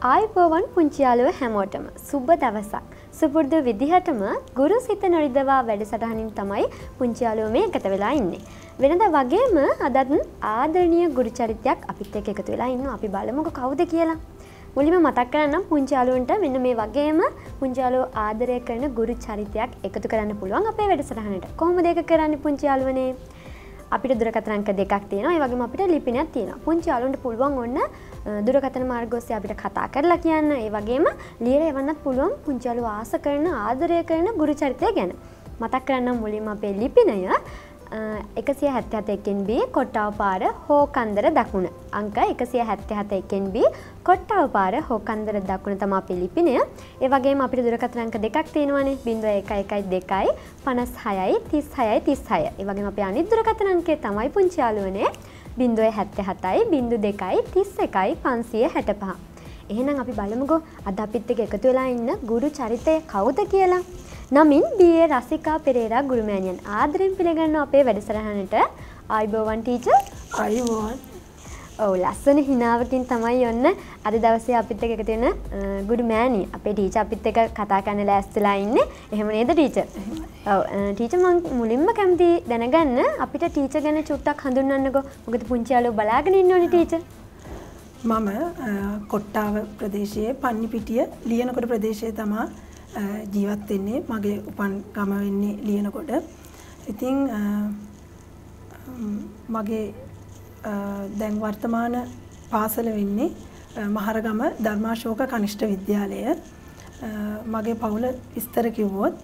ආයුබෝවන් පුංචි යාළුවෝ හැමෝටම සුබ දවසක්. සුපුරුදු විදිහටම ගුරු සිත නොරිදවා වැඩසටහනින් තමයි පුංචි යාළුවෝ මේ එකතු වෙලා ඉන්නේ. වෙනදා වගේම අදත් ආදරණීය ගුරු චරිතයක් අපිත් එක්ක එකතු වෙලා ඉන්නවා. අපි බලමුකෝ කවුද කියලා. මුලින්ම මතක් කරගන්නම් පුංචි යාළුවන්ට මෙන්න මේ වගේම පුංචි යාළුවෝ ආදරය කරන ගුරු චරිතයක් එකතු කරන්න පුළුවන් අපේ වැඩසටහනට. කොහොමද ඒක කරන්නේ පුංචි යාළුවනේ? අපිට දුරකථන අංක දෙකක් තියෙනවා. ඒ වගේම අපිට ලිපිනයක් තියෙනවා. පුංචි යාළුවන්ට පුළුවන් ඔන්න දුරකථන මාර්ග ඔස්සේ අපිට කතා කරලා කියන්න. ඒ වගේම ලියලා එවන්නත් පුළුවන් පුංචි යාළුවෝ ආස කරන ආදරය කරන ගුරු චරිතය ගැන. මතක් කරගන්නම් මුලින්ම අපේ ලිපිනය 177 B කොට්ටාව පාර හෝකන්දර දකුණ. අංක 177 B කොට්ටාව පාර හෝකන්දර දකුණ තමයි අපේ ලිපිනය. ඒ වගේම අපිට දුරකථන අංක දෙකක් තියෙනවානේ 0112 56 36 36. ඒ වගේම අපේ අනිත් දුරකථන අංකය තමයි පුංචි යාළුවනේ 077 02 31 565. එහෙනම් අපි බලමුකෝ අද අපිත් එක්ක එකතු වෙලා ඉන්න ගුරු චරිතය කවුද කියලා. නමින් B.A. රසිකා පෙරේරා ගුරුමෑණියන් ආදරෙන් පිළිගන්නවා අපේ වැඩසටහනට. ආයුබෝවන් ටීචර්. ආයුබෝවන්. ඔව් ලස්සන හිනාවකින් තමයි ඔන්න අද දවසේ අපිත් එක්ක එකතු වෙන ගුරුමෑණිය. අපේ ටීචර් අපිත් එක්ක කතා කරන්න ලෑස්තිලා ඉන්නේ. එහෙම නේද ටීචර්? ඔව් ටීචර් මම මුලින්ම කැමති දැනගන්න අපිට ටීචර් ගැන චුට්ටක් හඳුන්වන්නකෝ. මොකද පුංචි යාළුවෝ බලාගෙන ඉන්නෝනේ ටීචර්. මම කොට්ටාව ප්‍රදේශයේ පන්නිපිටිය ලියනකොට ප්‍රදේශයේ තමයි ජීවත් වෙන්නේ. මගේ උපන් ගම වෙන්නේ ලියනකොට. ඉතින් මගේ දැන් වර්තමාන පාසල වෙන්නේ මහරගම ධර්මාශෝක කනිෂ්ඨ විද්‍යාලය. මගේ පවුල විස්තර කිව්වොත්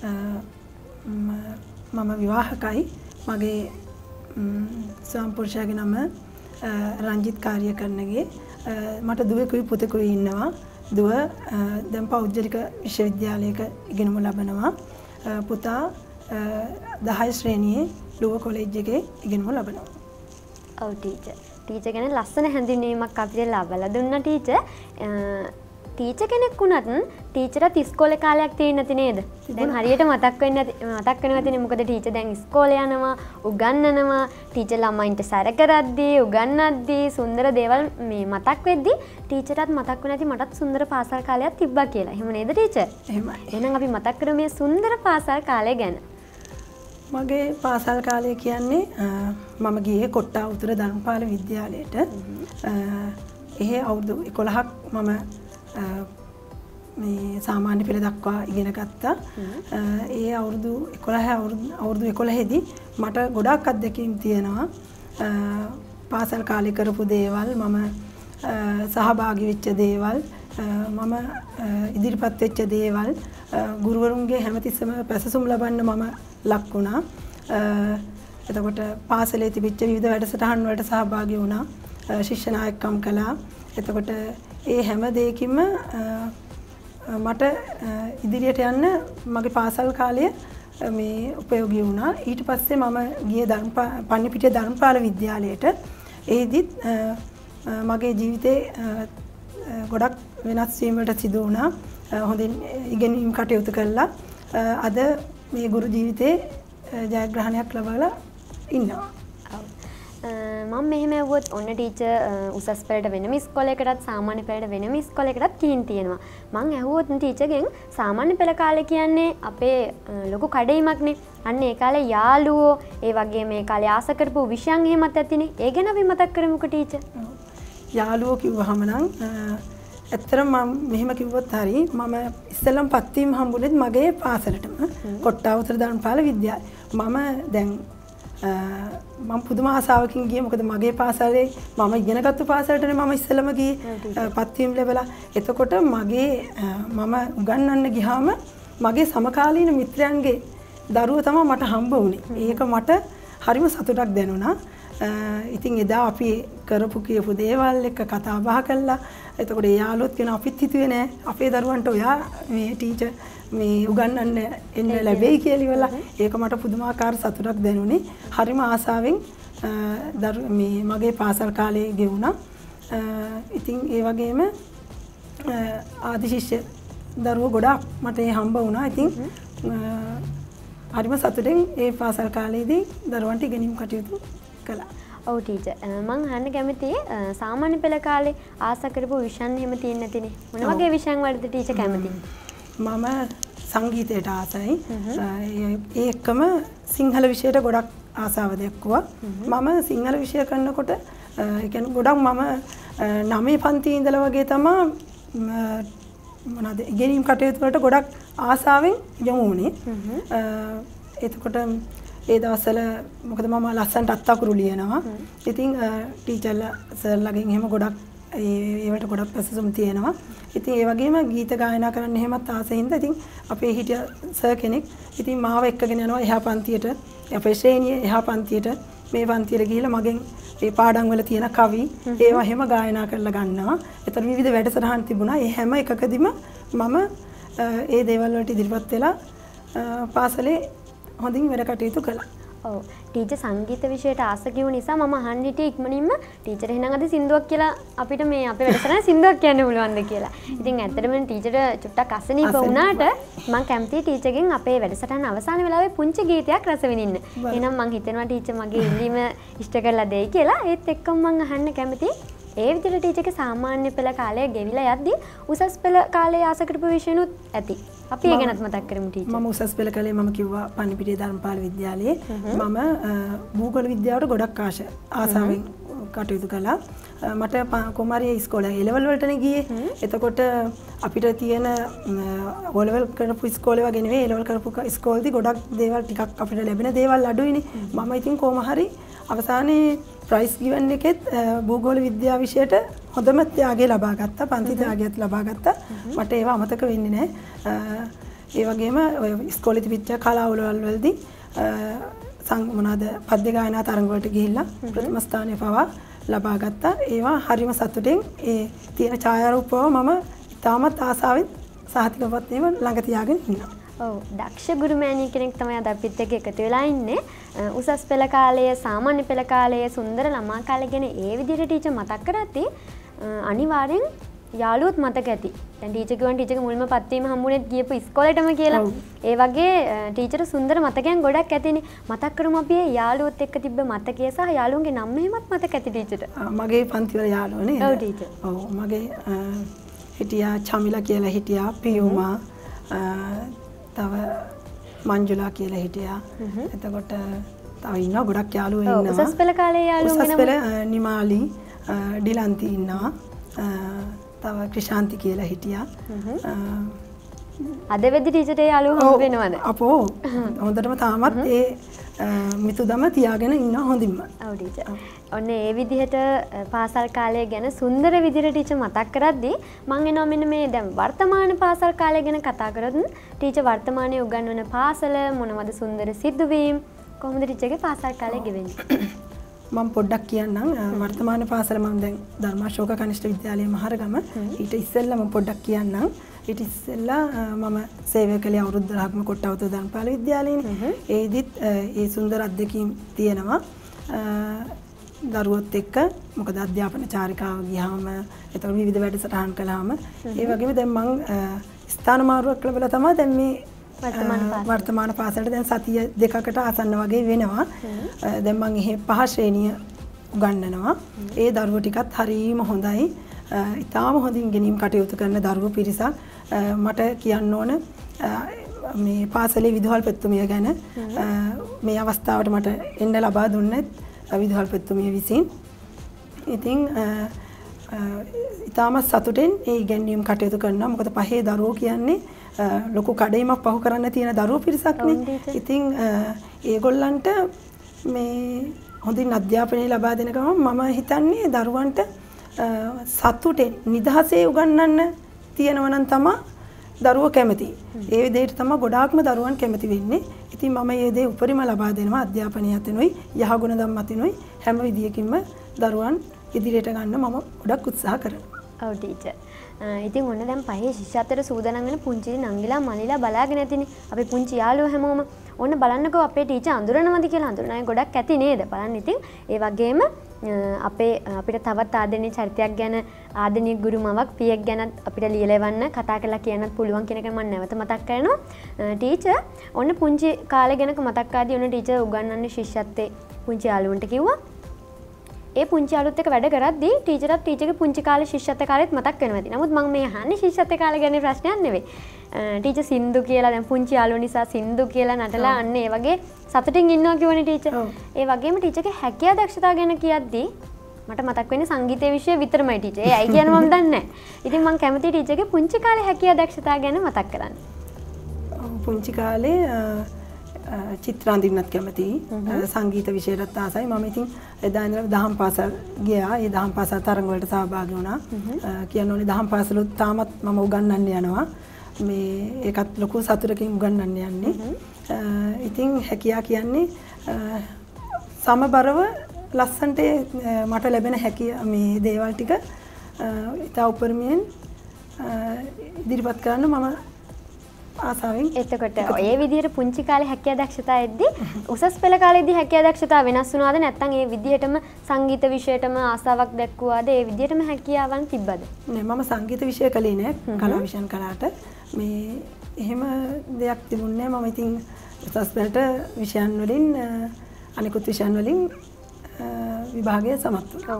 මම විවාහකයි. මගේ ස්වාමිපුරුෂයාගේ නම රංජිත් කාර්යකරණගේ. මට දුවෙකුයි පුතෙකුයි ඉන්නවා. දුව දැන් පෞද්ගලික විශ්වවිද්‍යාලයක ඉගෙනුම ලබනවා. පුතා 10 ශ්‍රේණියේ ලුව කොලෙජ් එකේ ඉගෙනුම ලබනවා. ඔව් ටීචර්. ටීචර් ගැන ලස්සන හැඳින්වීමක් අපිට ලබලා දුන්නා ටීචර්. ටීචර් කෙනෙක් වුණත් ටීචර්ට ඉස්කෝලේ කාලයක් තියෙන්නේ නැති නේද? දැන් හරියට මතක් වෙනවා තියෙන්නේ. මොකද ටීචර් දැන් ඉස්කෝලේ යනවා, උගන්වනවා, ටීචර් ළමයින්ට සැර කරද්දී, උගන්වද්දී සුන්දර දේවල් මේ මතක් වෙද්දී ටීචර්ටත් මතක් වෙන්නේ නැති මටත් සුන්දර පාසල් කාලයක් තිබ්බා කියලා. එහෙම නේද ටීචර්? එහෙමයි. එහෙනම් අපි මතක් කරමු මේ සුන්දර පාසල් කාලය ගැන. මගේ පාසල් කාලය කියන්නේ මම ගියේ කොට්ටාව උතුර ධර්මපාල විද්‍යාලයට. එහේ අවුරුදු 11ක් මම මේ සාමාන්‍ය පෙළ දක්වා ඉගෙන ගත්තා. ඒ අවුරුදු 11 දී මට ගොඩාක් අත්දැකීම් තියෙනවා. පාසල් කාලේ කරපු දේවල්, මම සහභාගී වෙච්ච දේවල්, මම ඉදිරිපත් වෙච්ච දේවල්, ගුරුවරුන්ගේ හැමතිස්සම පැසසුම් ලබන්න මම ලක් වුණා. එතකොට පාසලේ තිබිච්ච විවිධ වැඩසටහන් වලට සහභාගී වුණා. ශිෂ්‍ය නායකකම් කළා. එතකොට ඒ හැම දෙයකින්ම මට ඉදිරියට යන්න මගේ පාසල් කාලය මේ උපයෝගී වුණා. ඊට පස්සේ මම ගියේ පන්නිපිටිය ධර්මපාල විද්‍යාලයට. එෙහිදීත් මගේ ජීවිතේ ගොඩක් වෙනස් වීම් වලට සිදු වුණා. හොඳින් ඉගෙනීම් කටයුතු කළා. අද මේ ගුරු ජීවිතේ ජයග්‍රහණයක් ලබාලා ඉන්නවා. මම මෙහෙම ඇහුවොත් ඔන්න ටීචර් උසස් පෙළට වෙනම ඉස්කෝලේකටත් සාමාන්‍ය පෙළට වෙනම ඉස්කෝලේකටත් ගිහින් තියෙනවා. මම ඇහුවොත් ටීචර්ගෙන් සාමාන්‍ය පෙළ කාලේ කියන්නේ අපේ ලොකු කඩේමක්නේ. අන්න ඒ කාලේ යාළුවෝ ඒ වගේ මේ කාලේ ආස කරපු විෂයන් එහෙමත් ඇතිනේ. ඒ ගැන අපි මතක් කරමුකෝ ටීචර්. යාළුවෝ කිව්වහම නම් ඇත්තටම මම මෙහෙම කිව්වොත් හරි මම ඉස්සෙල්ලම පත්වීම හම්බුනේත් මගේ පාසලටම කොට්ටාව උතුර ධර්මපාල විද්‍යාලය. මම දැන් මම පුදුම ආසාවකින් ගියේ. මොකද මගේ පාසලේ මම ඉගෙනගත්තු පාසලටනේ මම ඉස්සෙල්ලම ගියේ පත්වීම ලැබලා. එතකොට මම උගන්වන්න ගියාම මගේ සමකාලීන මිත්‍රයන්ගේ දරුවෝ තමයි මට හම්බ වුණේ. ඒක මට හරිම සතුටක් දැනුණා. ඉතින් එදා අපි කරපු කියපු දේවල් එක්ක කතා බහ කළා. එතකොට ඒ යාළුවොත් කියන අපිත් හිතුවේ නෑ අපේ දරුවන්ට ඔයා මේ ටීචර් මේ උගන්වන්න එන්න ලැබෙයි කියලා ඉවලා. ඒක මට පුදුමාකාර සතුටක් දැනුනේ. හරිම ආසාවෙන් මේ මගේ පාසල් කාලේ ගෙවුණා. ඉතින් ඒ වගේම ආදි ශිෂ්‍ය දරුවෝ ගොඩාක් මට හම්බ වුණා. ඉතින් හරිම සතුටෙන් ඒ පාසල් කාලේදී දරුවන්ට ඉගෙනීම් කටයුතු කළා. ඔව් ටීචර් මං අහන්න කැමති සාමාන්‍ය පෙළ කාලේ ආස කරපු විෂයන් එහෙම තියෙන්නේ නැතිනේ. මොන වගේ විෂයන් වලද ටීචර් කැමති? මම සංගීතයට ආසයි. ඒ එක්කම සිංහල විෂයට ගොඩක් ආසාව දැක්වුවා. මම සිංහල විෂය කරනකොට ඒ කියන්නේ ගොඩක් මම 9 පන්තියේ ඉඳලා වගේ තමයි මොනවාද ඉගෙනීම් කටයුතු වලට ගොඩක් ආසාවෙන් යමු වුණේ. එතකොට ඒ දවස්වල මොකද මම ලස්සනට අත්අකුරු ලියනවා. ඉතින් ටීචර්ලා සර්ලාගෙන් එහෙම ගොඩක් ඒවට ගොඩක් ප්‍රසසුම් තියෙනවා. ඉතින් ඒ වගේම ගීත ගායනා කරන්න එහෙමත් ආසෙින්ද ඉතින් අපේ හිටිය සර් කෙනෙක් ඉතින් මාව එක්කගෙන යනවා එහා පන්තියට අපේ ශ්‍රේණියේ එහා පන්තියට මේ පන්තියට ගිහිල්ලා මගෙන් ඒ පාඩම් වල තියෙන කවි ඒවා හැම ගායනා කරලා ගන්නවා. ඒතර විවිධ වැඩසටහන් තිබුණා. ඒ හැම එකකදීම මම ඒ දේවල් වලට ඉදිරිපත් වෙලා පාසලේ හොඳින් වැඩ කටයුතු කළා. ඔව් ටීචර් සංගීත විෂයට ආස කිව්ව නිසා මම අහන්න හිටියේ ඉක්මනින්ම ටීචර් එහෙනම් අද සින්දුවක් කියලා අපිට මේ අපේ වැඩසටහන සින්දුවක් කියන්න පුළුවන්ද කියලා. ඉතින් ඇත්තටම ටීචර් චුට්ටක් අසනීප වුණාට මම කැමතියි ටීචර්ගෙන් අපේ වැඩසටහන අවසාන වෙලාවේ පුංචි ගීතයක් රස විඳින්න. එහෙනම් මම හිතනවා ටීචර් මගේ ඉල්ලීම ඉෂ්ට කරලා දෙයි කියලා. ඒත් එක්කම මම අහන්න කැමතියි ඒ විදිහට ටීචර්ගේ සාමාන්‍ය පෙළ කාලය ගෙවිලා යද්දී උසස් පෙළ කාලේ ආස කරපු විෂයනුත් ඇති. අපි ඒ ගැනත් මතක් කරමු ටීචර්. මම උසස් පෙළ කලේ මම කිව්වා පන්නිපිටිය ධර්මපාල විද්‍යාලයේ මම භූගෝල විද්‍යාවට ගොඩක් ආසාවෙන් කටයුතු කළා. මට කුමාරිය ඉස්කෝලේ A level වලටනේ ගියේ. එතකොට අපිට තියෙන O level කරපු ඉස්කෝලේ වගේ නෙවෙයි A level කරපු ඉස්කෝලේදී ගොඩක් දේවල් ටිකක් අපිට ලැබෙන දේවල් අඩුයිනේ. මම ඉතින් කොහොම හරි අවසානයේ ප්‍රයිස් ගිවන් එකෙත් භූගෝල විද්‍යාව විෂයට හොඳම ත්‍යාගය ලබා ගත්තා. පන්ති ත්‍යාගයත් ලබා ගත්තා. මට ඒව අමතක වෙන්නේ නැහැ. ඒ වගේම ඔය ඉස්කෝලේ තිබිච්ච කලාවල වලදී මොනවාද පද්‍ය ගායනා තරඟ වලට ගිහිල්ලා ප්‍රථම ස්ථානය පවා ලබා ගත්තා. ඒවා හරිම සතුටින් ඒ තියෙන ඡායාරූපව මම ඉතාමත් ආසාවෙන් සාහිතිකපත් ඒවා ළඟ තියාගෙන ඉන්නවා. ඔව් දක්ෂ ගුරු මෑණිය කෙනෙක් තමයි අද අපිත් එක්ක එකතු වෙලා ඉන්නේ. උසස් පෙළ කාලය, සාමාන්‍ය පෙළ කාලය, සුන්දර ළමා කාලය ගැන ඒ විදිහට ටීචර් මතක් කරද්දී අනිවාර්යෙන් යාළුවොත් මතක ඇති. දැන් ටීචර් කිව්වන් ටීචර්ගේ මුල්ම පත්වීම හම්බුනේත් ගියපු ඉස්කෝලේටම කියලා. ඒ වගේ ටීචර් සුන්දර මතකයන් ගොඩක් ඇතිනේ. මතක් කරමු අපි ඒ යාළුවොත් එක්ක තිබ්බ මතකය සහ යාළුවන්ගේ නම් මෙහෙමත් මතක ඇති ටීචර්ට. මගේ පන්ති වල යාළුවෝ නේද? ඔව් ටීචර්. ඔව් මගේ හිටියා චමිලා කියලා හිටියා, පියුමා තව මංජුලා කියලා හිටියා. එතකොට තව ඉන්නවා ගොඩක් යාළුවෝ ඉන්නවා. උසස් පෙළ කාලේ යාළුවෝ උසස් පෙළ නිමාලි, ඩිලන්ති ඉන්නවා. තව ක්‍රිෂාන්ති කියලා හිටියා. අද වෙද්දි ටීචර්ට යාළුවෝ හම්බ වෙනවද? අපෝ හොඳටම තාමත් ඒ මිතුදම තියාගෙන ඉන්නවා හොඳින්ම. ඔව් ටීචර්. ඔන්න ඒ විදිහට පාසල් කාලය ගැන සුන්දර විදිහට ටීචර් මතක් කරද්දී මම එනවා මෙන්න මේ දැන් වර්තමාන පාසල් කාලය ගැන කතා කරොත් ටීචර් වර්තමානයේ උගන්වන පාසල මොනවද සුන්දර සිදුවීම් කොහොමද ටීචර්ගේ පාසල් කාලය ගෙවෙන්නේ? මම පොඩ්ඩක් කියන්නම් වර්තමාන පාසල මම දැන් ධර්මාශෝක කනිෂ්ඨ විද්‍යාලයේ මහරගම ඊට ඉස්සෙල්ලා මම පොඩ්ඩක් කියන්නම්. ඊට ඉස්සෙල්ලා මම සේවය කළේ අවුරුදු 10ක්ම කොට්ටාවතෝ ධර්මපාල විද්‍යාලයේනේ. ඒදිත් ඒ සුන්දර අත්දැකීම් තියෙනවා. දරුවොත් එක්ක මොකද අධ්‍යාපන චාරිකාව ගියාම එතකොට විවිධ වැඩසටහන් කළාම ඒ වගේම දැන් මම ස්ථාන මාරුවක් ලැබලා තමයි දැන් මේ වර්තමාන පාසලට දැන් සතිය දෙකකට ආසන්න වගේ වෙනවා. දැන් මම එහෙ 5 ශ්‍රේණිය උගන්වනවා. ඒ දරුවෝ ටිකත් හරීම හොඳයි. ඉතාම හොඳින් ගෙනීම් කටයුතු කරන දරුවෝ පිරිසක්. මට කියන්න ඕන මේ පාසලේ විදුහල් පෙත්තුමිය ගැන මේ අවස්ථාවට මට එන්න ලබා දුන්නේ විදුහල් පෙත්තුමිය විසින්. ඉතින් ඉතාමත් සතුටෙන් ඒ ඉගැන්වීම් කටයුතු කරනවා. මොකද පහේ දරුවෝ කියන්නේ ලොකු කඩේමක් පහු කරන්න තියෙන දරුවෝ පිරිසක්නේ. ඉතින් ඒගොල්ලන්ට මේ හොඳින් අධ්‍යාපනය ලබා දෙන ගමන් මම හිතන්නේ දරුවන්ට සතුටෙන් නිදහසේ උගන්වන්න තියෙනවා නම් තමයි දරුවෝ කැමති. ඒ විදිහට තමයි ගොඩාක්ම දරුවන් කැමති වෙන්නේ. ඉතින් මම මේ දේ උපරිම ලබා දෙනවා අධ්‍යාපනය අතිනුයි යහගුණ ධම්ම අතිනුයි හැම විදියකින්ම දරුවන් ඉදිරියට ගන්න මම ගොඩක් උත්සාහ කරනවා. ඔව් ටීචර්. ඉතින් ඔන්න දැන් පහේ ශිෂ්‍යත්වයට සූදානම් වෙන පුංචි නංගිලා මලිලා බලාගෙන ඇතිනේ. අපි පුංචි යාළුවෝ හැමෝම ඔන්න බලන්නකෝ අපේ ටීචර් අඳුරනවද කියලා. අඳුරන අය ගොඩක් ඇති නේද? බලන්න ඉතින් ඒ වගේම අපිට තවත් ආදරණීය චරිතයක් ගැන ආදරණීය ගුරුමවක් පියෙක් ගැන අපිට ලියලා එවන්න කතා කරලා කියන්නත් පුළුවන් කියන එක මම නැවත මතක් කරනවා. ටීචර් ඔන්න පුංචි කාලේ ගැන මතක් ආදී ඔන්න ටීචර් උගන්වන්නේ ශිෂ්‍යත්වයේ පුංචි යාළුවන්ට කිව්වා. ඒ පුංචි අලුත් එක වැඩ කරද්දී ටීචර්ට ටීචර්ගේ පුංචි කාලේ ශිෂ්‍යත්ව කාලෙත් මතක් වෙනවා ඇති. නමුත් මම මේ අහන්නේ ශිෂ්‍යත්ව කාලේ ගැන ප්‍රශ්නයක් නෙවෙයි. ටීචර් සින්දු කියලා දැන් පුංචි යාළුවෝ නිසා සින්දු කියලා නටලා අන්න ඒ වගේ සතුටින් ඉන්නවා කියවනේ ටීචර්. ඒ වගේම ටීචර්ගේ හැකියා දක්ෂතා ගැන කියද්දී මට මතක් වෙන්නේ සංගීතයේ විෂය විතරමයි ටීචර්. ඒ අය කියන මම දන්නේ නැහැ. ඉතින් මම කැමතියි ටීචර්ගේ පුංචි කාලේ හැකියා දක්ෂතා ගැන මතක් කරන්න. පුංචි කාලේ චිත්‍ර අඳින්නත් කැමතියි. සංගීත විෂයටත් ආසයි. මම ඉතින් එදා ඉඳලා දහම් පාසල් ගියා. ඒ දහම් පාසල් තරඟ වලට සහභාගී වුණා. කියන්න ඕනේ දහම් පාසලුත් තාමත් මම උගන්වන්න යනවා. මේ ඒකත් ලොකු සතුටකින් උගන්වන්න යන්නේ. ඉතින් හැකියා කියන්නේ සමබරව ලස්සන්ට මට ලැබෙන හැකියා මේ දේවල් ටික ඉතා උපරිමයෙන් ඉදිරිපත් කරන්න මම ආසාවෙන්. එතකොට ඔය විදිහට පුංචි කාලේ හැකියා දක්ෂතා එද්දි උසස් පෙළ කාලේදී හැකියා දක්ෂතා වෙනස් වුණාද නැත්නම් ඒ විදිහටම සංගීත විෂයටම ආසාවක් දැක්වුවාද ඒ විදිහටම හැකියාවන් තිබ්බද? නෑ මම සංගීත විෂය කළේ නෑ. කලා විෂයන් කළාට මේ එහෙම දෙයක් තිබුණේ නෑ. මම ඉතින් උසස් පෙළට විෂයන් වලින් අනිකුත් විෂයන් වලින් විභාගය සමත් වුණා.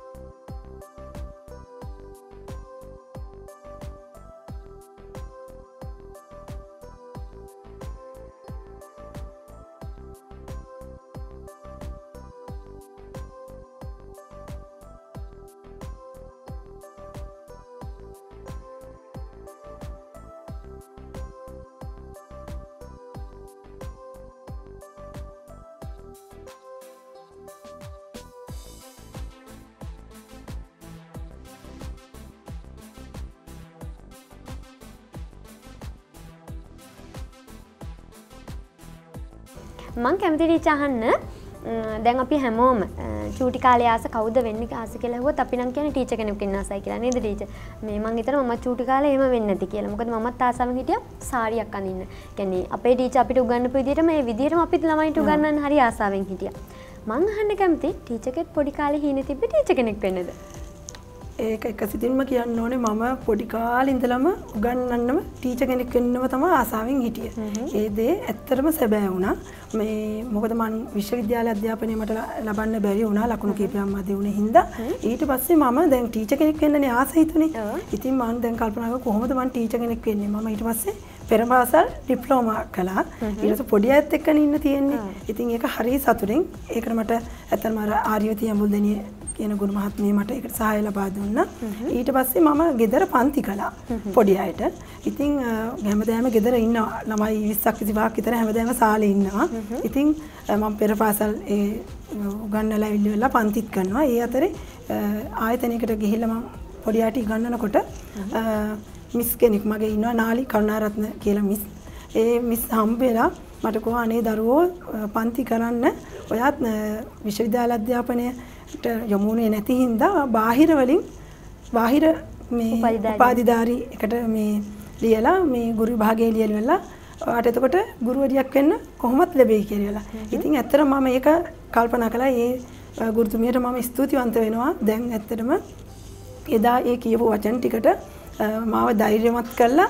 මං කැමති ටීචර් අහන්න දැන් අපි හැමෝම චූටි කාලේ ආස කවුද වෙන්නේ ආස කියලා හුවත් අපි නම් කියන්නේ ටීචර් කෙනෙක් වෙන්න ආසයි කියලා නේද ටීචර්? මේ මං හිතනවා මම චූටි කාලේ එහෙම වෙන්නේ නැති කියලා. මොකද මමත් ආසාවෙන් හිටියා සාරියක් අඳින්න. කියන්නේ අපේ ටීචර් අපිට උගන්වපු විදිහටම මේ විදිහටම අපිත් ළමයින්ට උගන්වන්න හරි ආසාවෙන් හිටියා. මං අහන්න කැමති ටීචර්ගෙත් පොඩි කාලේ හීනේ තිබ්බ ටීචර් කෙනෙක් වෙන්නද? ඒක එක සිතින්ම කියන්න ඕනේ මම පොඩි කාලේ ඉඳලම උගන්වන්නම ටීචර් කෙනෙක් වෙන්නම තමයි ආසාවෙන් හිටියේ. ඒ දේ ඇත්තටම සැබෑ වුණා. මේ මොකද මම විශ්වවිද්‍යාල අධ්‍යාපනය මට ලබන්න බැරි වුණා ලකුණු කීපයක් මැදි වුණේ හින්දා. ඊට පස්සේ මම දැන් ටීචර් කෙනෙක් වෙන්නනේ ආස හිතුනේ. ඉතින් මම දැන් කල්පනා කරා කොහොමද මම ටීචර් කෙනෙක් වෙන්නේ? මම ඊට පස්සේ පෙරපාසල් ඩිප්ලෝමා කළා. ඊට පස්සේ පොඩි අයත් එක්කනේ ඉන්න තියෙන්නේ. ඉතින් ඒක හරිය සතුටින්. ඒකට මට ඇත්තටම අර ආර්යවති අඹුල්දෙනිය කියන ගුරු මහත්මිය මට ඒකට සහාය ලබා දුන්නා. ඊට පස්සේ මම ගෙදර පන්ති කළා පොඩි අයට. ඉතින් හැමදාම ගෙදර ඉන්න ළමයි 20ක් 25ක් විතර හැමදාම සාලේ ඉන්නවා. ඉතින් මම පෙර පාසල් ඒ උගන්වලා ඉල්ලලා පන්තිත් කරනවා. ඒ අතරේ ආයතනයකට ගිහිල්ලා මම පොඩි අයට ඉගන්වනකොට මිස් කෙනෙක් මගේ ඉන්නවා නාලි කරුණාරත්න කියලා මිස්. ඒ මිස් හම්බෙලා මට කිව්වා අනේ දරුවෝ පන්ති කරන්න ඔයත් විශ්වවිද්‍යාල අධ්‍යාපනයට යමුනේ නැති හින්දා බාහිර වලින් බාහිර මේ උපාධිධාරී එකට මේ ලියලා මේ ගුරු විභාගයේ ලියලා ඔයාට එතකොට ගුරුවරියක් වෙන්න කොහොමත් ලැබෙයි කියලා. ඉතින් ඇත්තටම මම ඒක කල්පනා කළා. ඒ ගුරුතුමියට මම ස්තුතිවන්ත වෙනවා. දැන් ඇත්තටම එදා ඒ කියපු වචන ටිකට මාව ධෛර්යමත් කළා.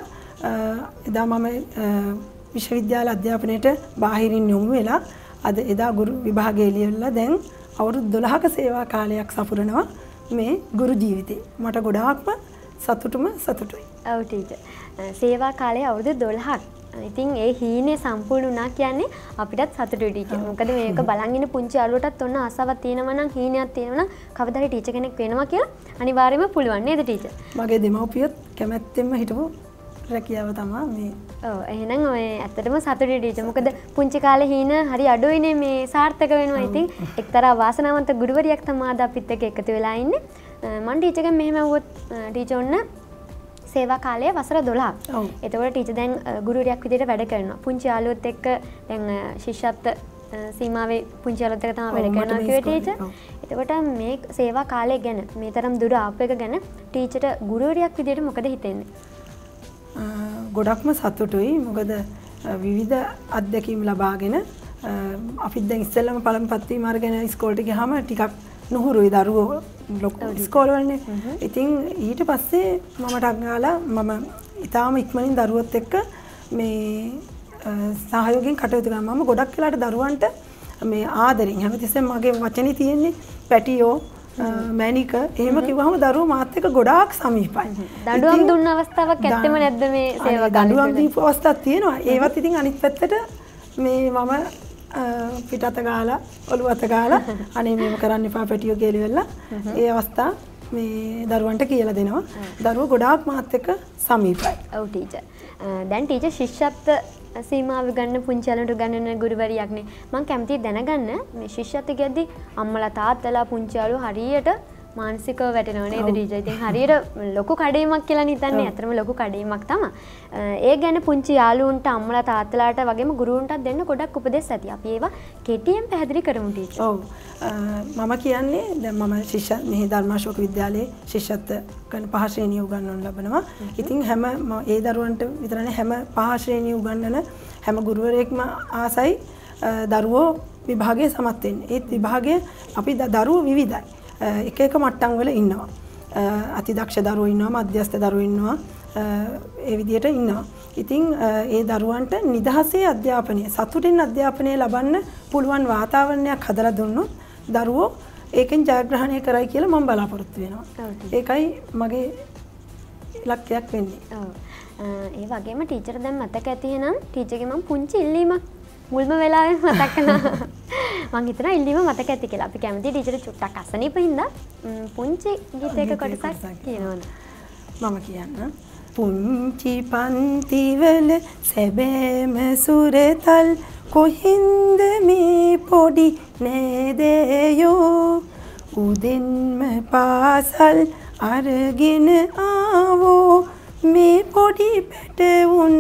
එදා මම විශ්වවිද්‍යාල අධ්‍යාපනයට බාහිරින් යොමු වෙලා අද එදා ගුරු විභාගයේ ලියලා දැන් අවුරුදු 12ක සේවා කාලයක් සපුරනවා මේ ගුරු ජීවිතේ. මට ගොඩාක්ම සතුටුයි. ඔව් ටීචර්. සේවා කාලේ අවුරුදු 12ක්. ඉතින් ඒ හීනේ සම්පූර්ණ වුණා කියන්නේ අපිටත් සතුටුයි ටීචර්. මොකද මේක බලන් ඉන්න පුංචි යාළුවටත් ඔන්න ආසාවක් තියෙනවා නම් හීනයක් තියෙනවා නම් කවදා හරි ටීචර් කෙනෙක් වෙනවා කියලා අනිවාර්යයෙන්ම පුළුවන් නේද ටීචර්? මගේ දෙමව්පියොත් කැමැත්තෙන්ම හිටපු රැකියාව තමයි මේ. ඔව් එහෙනම් ඔය ඇත්තටම සතුටුයි ටීචර්. මොකද පුංචි කාලේ හීන හරි අඩුයිනේ මේ සාර්ථක වෙනවා. ඉතින් එක්තරා වාසනාවන්ත ගුරුවරියක් තමයි අද අපිත් එක්ක එකතු වෙලා ඉන්නේ. මම ටීචර්ගෙන් මෙහෙම වුවොත් ටීචර් ඔන්න සේවා කාලය වසර 12ක්. එතකොට ටීචර් දැන් ගුරුවරියක් විදිහට වැඩ කරනවා. පුංචි යාළුවොත් එක්ක දැන් ශිෂ්‍යත්ව සීමාවේ පුංචි යාළුවොත් එක්ක තමයි වැඩ කරනවා කිව්වේ ටීචර්. එතකොට මේ සේවා කාලය ගැන මේ තරම් දුර ආපු එක ගැන ටීචර්ට ගුරුවරියක් විදිහට මොකද හිතෙන්නේ? ගොඩක්ම සතුටුයි. මොකද විවිධ අත්දැකීම් ලබාගෙන අපිත් දැන් ඉස්සෙල්ලාම පළමු පත්වීම අරගෙන ඉස්කෝලේට ගියාම ටිකක් නුහුරුයි දරුවෝ ලොකු ඉස්කෝලවලනේ. ඉතින් ඊට පස්සේ මම ටක් ගාලා මම ඊටාම ඉක්මනින් දරුවොත් එක්ක මේ සහයෝගයෙන් කටයුතු කරනවා. මම ගොඩක් වෙලාට දරුවන්ට මේ ආදරෙන් හැමතිස්සෙම මගේ වචනේ තියෙන්නේ පැටියෝ මැනික එහෙම කිව්වහම දරුවෝ මාත් එක්ක ගොඩාක් සමීපයි. දඬුවම් දුන්න අවස්ථාවක් ඇත්තෙම නැද්ද මේ සේවා දඬුවම් දීපු අවස්ථාවක් තියෙනවා. ඒවත් ඉතින් අනිත් පැත්තට මේ මම පිටත ගාලා ඔළුව අත ගාලා අනේ මේව කරන්න එපා පැටියෝ කියලා ඒ අවස්ථා මේ දරුවන්ට කියලා දෙනවා. දරුවෝ ගොඩාක් මාත් එක්ක සමීපයි. ඔව් ටීචර්. දැන් ටීචර් ශිෂ්‍යත්ව සීමාව ගන්න පුංචි ළමයට ගන්නන ගුරුවරියක්නේ. මම කැමතියි දැනගන්න මේ ශිෂ්‍යත්ව කියද්දි අම්මලා තාත්තලා පුංචි ළමෝ හරියට මානසිකව වැටෙනව නේද ටීචර්? ඉතින් හරියට ලොකු කඩේමක් කියලා හිතන්නේ. ඇත්තටම ලොකු කඩේමක් තමයි. ඒ ගැන පුංචි යාළුවන්ට අම්මලා තාත්තලාට වගේම ගුරුවරුන්ටත් දෙන්න ගොඩක් උපදෙස් ඇති. අපි ඒවා කෙටියෙන් පැහැදිලි කරමු ටීචර්. ඔව්. මම කියන්නේ දැන් මම ශිෂ්‍ය මෙහි ධර්මාශෝක විද්‍යාලයේ ශිෂ්‍යත්ව කරන පහ ශ්‍රේණිය උගන්වන්න ලබනවා. ඉතින් හැම ඒ දරුවන්ට විතරනේ හැම පහ ශ්‍රේණිය උගන්වන හැම ගුරුවරයෙක්ම ආසයි දරුවෝ විභාගයේ සමත් වෙන්න. ඒත් විභාගයේ අපි දරුවෝ විවිධයි. එක එක මට්ටම් වල ඉන්නවා. අතිදක්ෂ දරුවෝ ඉන්නවා, මධ්‍යස්ථ දරුවෝ ඉන්නවා. ඒ විදිහට ඉන්නවා. ඉතින් ඒ දරුවන්ට නිදහසේ අධ්‍යාපනය, සතුටින් අධ්‍යාපනය ලබන්න පුළුවන් වාතාවරණයක් හදලා දුන්නොත් දරුවෝ ඒකෙන් ජයග්‍රහණය කරයි කියලා මම බලාපොරොත්තු වෙනවා. ඒකයි මගේ ඉලක්කයක් වෙන්නේ. ඔව්. ඒ වගේම ටීචර් දැන් මතක ඇති එහෙනම් ටීචර්ගේ මම පුංචි ඉල්ලීමක් මුල්ම වෙලාවෙම මතක් කරනවා. මං හිතනවා ඉල්ලීම මතක ඇති කියලා. අපි කැමති ටීචර් චුට්ටක් අසනීප හින්දා පුංචි ගීතයක කොටසක් කියනවනේ. මම කියන්න. පුංචි පන්තිවල සැබෑම සුරතල් කොහින්ද මේ පොඩි නෑදෑයෝ උදෙන්ම පාසල් අරගෙන ආවෝ මේ පොඩි පැටවුන්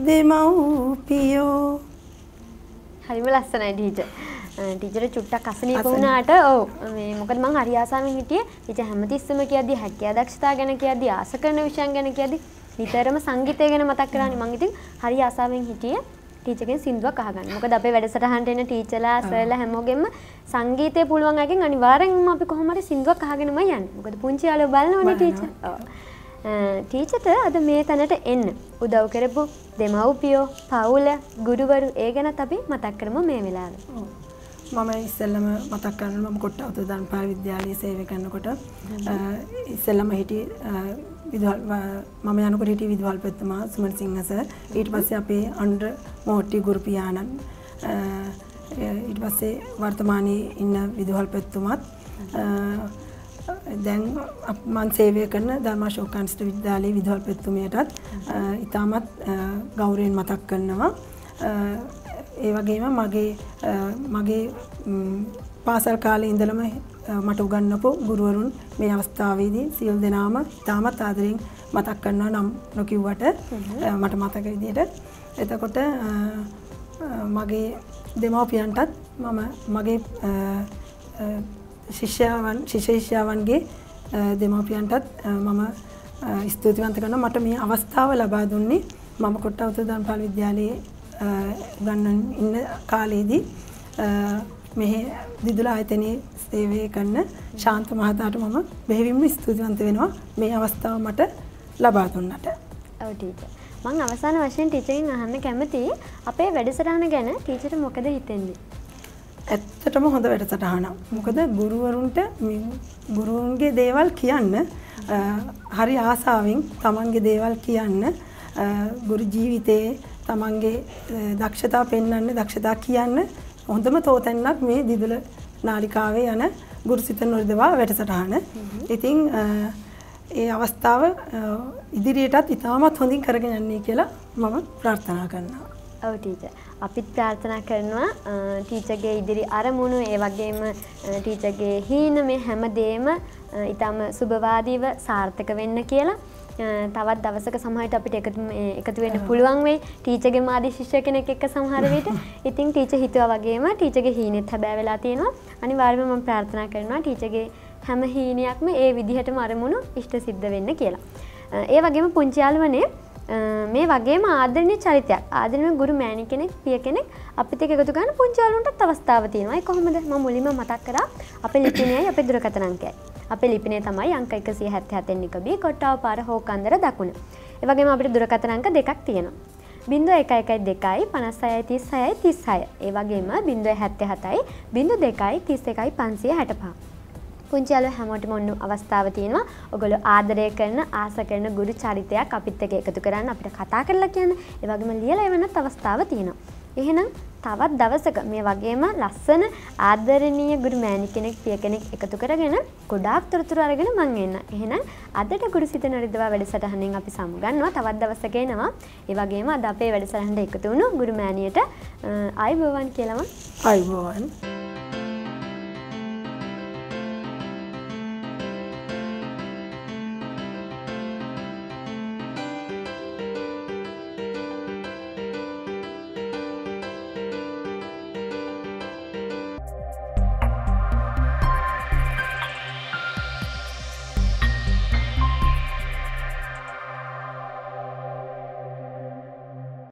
දෙමව්පියෝ. හරිම ලස්සනයි ටීචර්. ටීචර් චුට්ටක් අසනීප වුණාට ඔව් මේ මොකද මං හරි ආසාවෙන් හිටියේ ටීචර් හැමතිස්සෙම කියද්දි හැකියා දක්ෂතා ගැන කියද්දි ආස කරන විෂයන් ගැන කියද්දි නිතරම සංගීතය ගැන මතක් කරන්නේ. මං ඉතින් හරි ආසාවෙන් හිටියේ ටීචර්ගෙන් සින්දුවක් අහගන්න. මොකද අපේ වැඩසටහනට එන ටීචර්ලා සර්ලා හැමෝගෙම සංගීතය පුළුවන් අයගෙන් අනිවාර්යෙන්ම අපි කොහොම හරි සින්දුවක් අහගෙනම යන්නේ. මොකද පුංචි යාළුවෝ බලනවනේ ටීචර්. ඔව්. ටීචර්ට අද මේ තැනට එන්න උදව් කරපු දෙමව්පියෝ, පවුල, ගුරුවරු ඒ ගැනත් අපි මතක් කරමු මේ වෙලාවේ. මම ඉස්සෙල්ලම මතක් කරනවා මම කොට්ටාවත ධර්මපාල විද්‍යාලයේ සේවය කරනකොට ඉස්සෙල්ලම හිටියේ මම යනකොට හිටියේ විදුහල්පතිතුමා සුමන් සිංහ සර්. ඊට පස්සේ අපේ අnder මොහොට්ටි ගුරු පියාණන් ඊට පස්සේ වර්තමානයේ ඉන්න විදුහල්පතිතුමාත් දැන් මම සේවය කරන ධර්මාශෝක විශ්වවිද්‍යාලයේ විදුහල්පතිතුමියටත් ඉතාමත් ගෞරවයෙන් මතක් කරනවා. ඒ වගේම මගේ පාසල් කාලේ ඉඳලම මට උගන්වපු ගුරුවරුන් මේ අවස්ථාවේදී සියලු දෙනාම ඉතාමත් ආදරෙන් මතක් කරනවා නම් නොකියුවට මට මතක විදිහට. එතකොට මගේ දෙමව්පියන්ටත් මම මගේ ශිෂ්‍යයන්ගේ දෙමව්පියන්ටත් මම ස්තුතිවන්ත කරනවා. මට මේ අවස්ථාව ලබා දුන්නේ මම කොට්ටාවත ධර්මපාල විද්‍යාලයේ උගන්වන ඉන්න කාලේදී මෙහි දිදුල ආයතනයේ සේවය කරන ශාන්ත මහතාට මම බෙහෙවින්ම ස්තුතිවන්ත වෙනවා මේ අවස්ථාව මට ලබා දුන්නට. ඔව් ටීචර්. මම අවසාන වශයෙන් ටීචර්ගෙන් අහන්න කැමතියි අපේ වැඩසටහන ගැන ටීචර්ට මොකද හිතෙන්නේ? ඇත්තටම හොඳ වැඩසටහනක්. මොකද ගුරුවරුන්ට ගුරුවරුන්ගේ දේවල් කියන්න හරි ආසාවෙන් තමන්ගේ දේවල් කියන්න ගුරු ජීවිතයේ තමන්ගේ දක්ෂතා පෙන්වන්න දක්ෂතා කියන්න හොඳම තෝතැන්නක් මේ දිදුල නාලිකාවේ යන ගුරුසිත නොරිදවා වැඩසටහන. ඉතින් ඒ අවස්ථාව ඉදිරියටත් ඉතාමත් හොඳින් කරගෙන යන්නේ කියලා මම ප්‍රාර්ථනා කරනවා. ඔව් ටීචර්. අපිත් ප්‍රාර්ථනා කරනවා ටීචර්ගේ ඉදිරි අරමුණු ඒ වගේම ටීචර්ගේ හීන මේ හැමදේම ඊටම සුබවාදීව සාර්ථක වෙන්න කියලා. තවත් දවසක සමහරවිට අපිට එකතු වෙන්න පුළුවන් වෙයි ටීචර්ගේ මාධ්‍ය ශිෂ්‍ය කෙනෙක් එක්ක සමහර විට. ඉතින් ටීචර් හිතුවා වගේම ටීචර්ගේ හීනෙත් හැබෑ වෙලා තියෙනවා. අනිවාර්යයෙන්ම මම ප්‍රාර්ථනා කරනවා ටීචර්ගේ හැම හීනයක්ම ඒ විදිහටම අරමුණු ඉෂ්ට සිද්ධ වෙන්න කියලා. ඒ වගේම පුංචි යාළුවනේ මේ වගේම ආදරණීය චරිතයක් ආදරණීය ගුරු මෑණි කෙනෙක් පිය කෙනෙක් අපිත් එක්ක එකතු කරන පුංචි යාළුවන්ටත් අවස්ථාව තියෙනවා. ඒ කොහොමද? මම මුලින්ම මතක් කරා අපේ ලිපිනයයි අපේ දුරකථන අංකයයි. අපේ ලිපිනේ තමයි අංක 177 නික B කොට්ටාව පාර හෝකන්දර දකුණ. ඒ වගේම අපිට දුරකථන අංක දෙකක් තියෙනවා. 0112 56 36 36. ඒ වගේම 077 02 31 565. පුංචි යාළුවෝ හැමෝටම ඔන්න අවස්ථාව තියෙනවා. ඔයගොල්ලෝ ආදරය කරන ආස කරන ගුරු චරිතයක් අපිත් එක්ක එකතු කරන්න අපිට කතා කරලා කියන්න. ඒ වගේම ලියලා එවන්නත් අවස්ථාව තියෙනවා. එහෙනම් තවත් දවසක මේ වගේම ලස්සන ආදරණීය ගුරු මෑණි කෙනෙක් පිය කෙනෙක් එකතු කරගෙන ගොඩාක් තොරතුරු අරගෙන මං එන්න. එහෙනම් අදට ගුරුසිත නොරිදවා වැඩසටහනෙන් අපි සමුගන්නවා. තවත් දවසක එනවා. ඒ වගේම අද අපේ වැඩසටහනට එකතු වුණු ගුරු මෑණියට ආයුබෝවන් කියලාම ආයුබෝවන්.